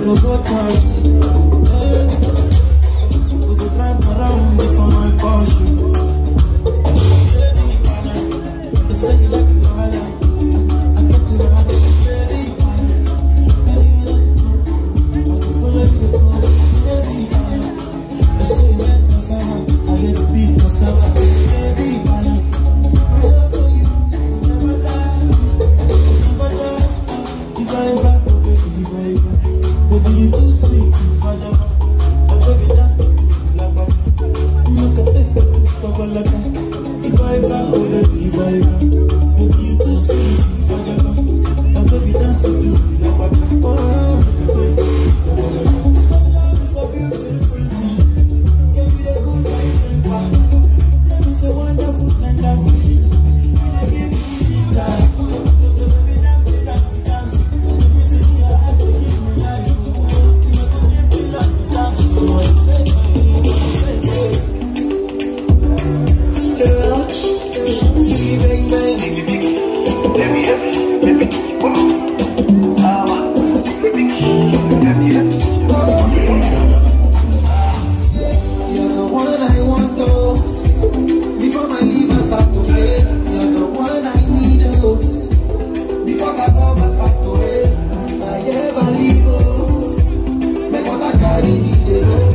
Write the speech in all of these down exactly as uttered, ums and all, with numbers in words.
go go touch. We go drive around before my Porsche. They say you like it harder. I get it harder. I can follow you go. They say you like cassava. I get to beat cassava. Baby, I love for you. Never die. Never die. If I ever go, baby, if I ever. Baby, you too sweet. If I ever. I baby dancing to the lava. Look at it, to like that. If I ever go, baby, if I ever. Baby, you too sweet. If I ever. I baby dancing to the lava. Oh, look at it. So love is a beautiful thing. Give me the cool vibes and power. Love is a wonderful, tender feeling. When I give you time. Because the baby dancing, dancing, dancing. Everything in your eyes, they give me life. You can give me love, dance to what say. Roach Beats. Bang bang, let me have it, let me whoa. Ah, let me have it. You're the one I want to. Before my liver start to play, you're the one I need to. Before I come I start to wait, I ever leave. Oh, make what I carry me the road.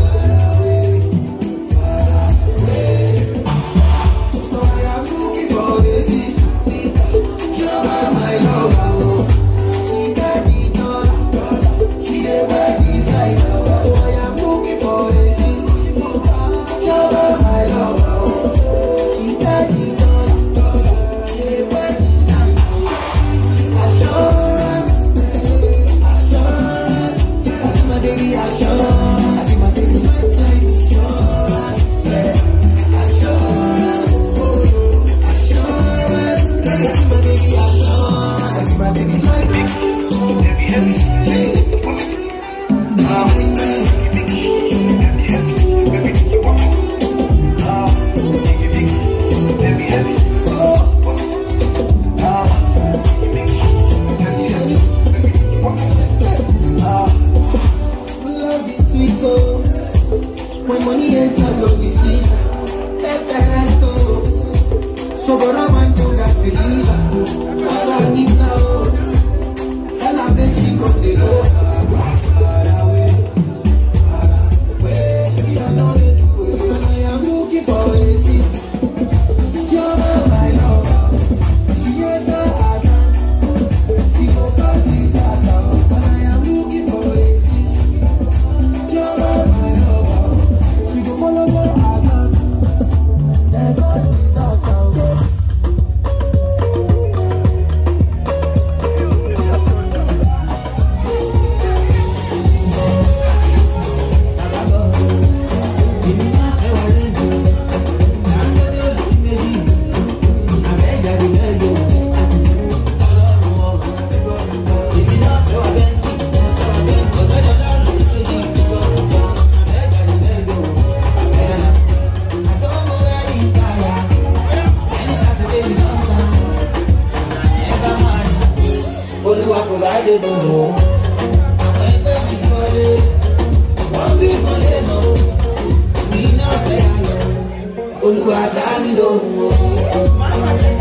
When money enter, love is sweet. So go around to that believer. All I need now, all I bet she got the love. Far away, far away. We are not the two, and I am looking for a seat. You're my love. You're the other. You go back this house, and I am looking for a seat. You're my love. You go follow my other. Never this house. Provided no more. When the people one people they know, we not fair. Oluwa dami do. Mama take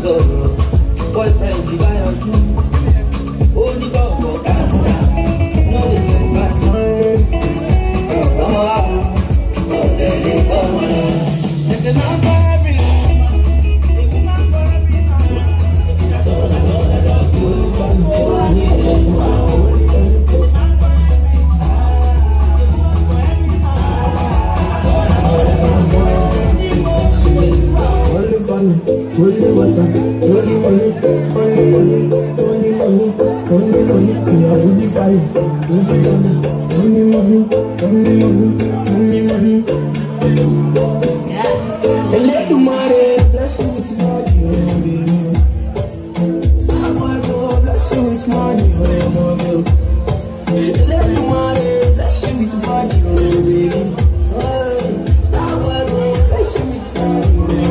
sọ̀rọ̀ boyfriend ti bá yọjú ó ní bọ̀wọ̀ káàkiri no dey get back ọmọ àwọn ọ̀dẹ̀ lè kọ́ wọn lọ. There's a number every there's a number every that's all that's all that's all good for me. I need it now. Only water, only money, only money, only money, only money, we are with the fire. Only money, only money, only money, only money. And let the money bless you with money, oh baby. Star boy go bless you with money, oh baby. And let the money bless you with money, oh baby. Star boy go bless you with money, oh baby.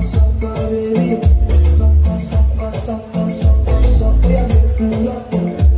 Baby,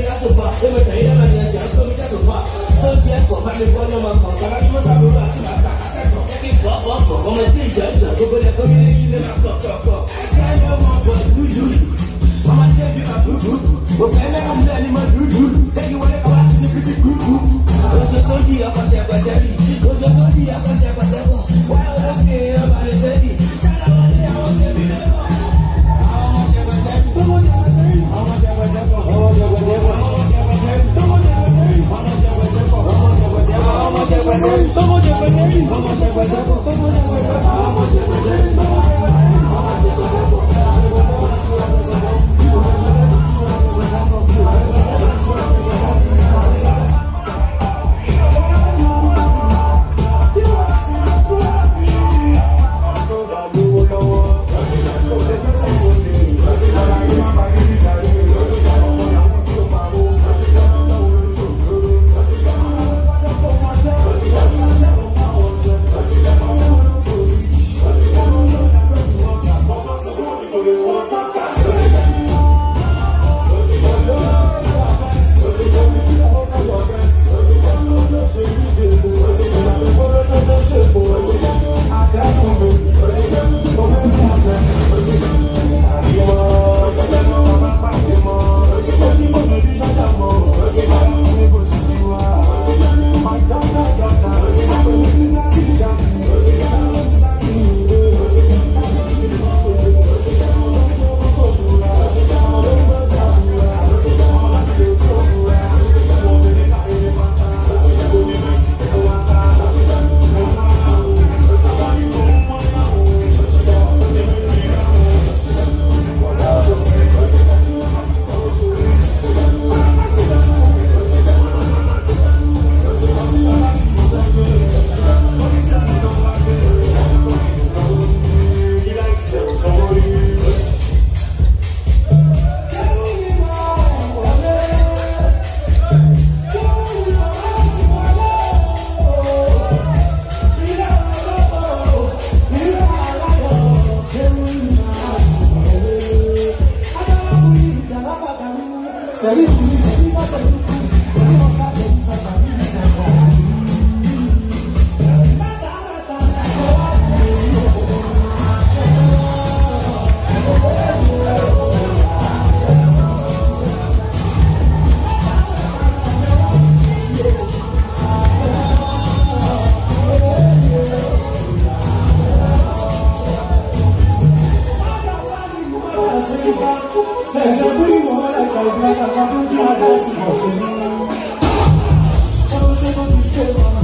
Say,